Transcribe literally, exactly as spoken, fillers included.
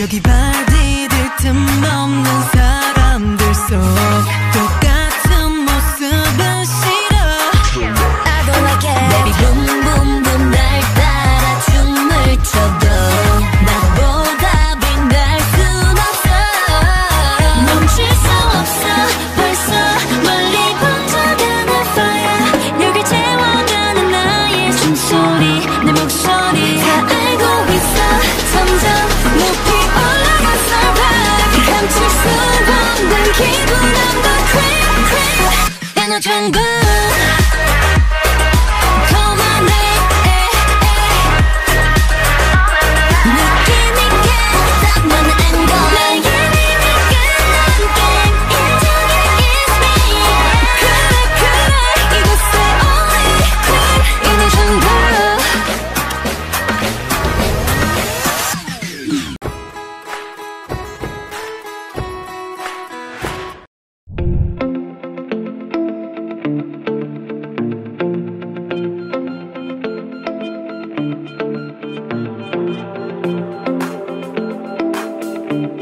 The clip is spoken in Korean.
여기 바디들 틈 없는 사람들 속 똑같은 모습은 싫어. I don't like it. Baby boom boom boom 날 따라 춤을 춰도 나보다 빛날 순 없어. 멈출 수 없어. 벌써 멀리 번져가는 fire. 여길 채워가는 나의 숨소리 내 목소리 다 알고 있어. 점점 높이 올라갔어. 감출 수 없는 기분 I'm the creep creep in a jungle. you.